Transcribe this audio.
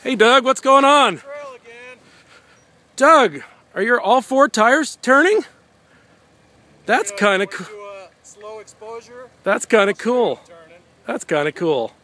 Hey Doug, what's going on? Trail again. Doug, are your all four tires turning? That's kind of cool. Slow exposure. That's kind of cool. That's kind of cool.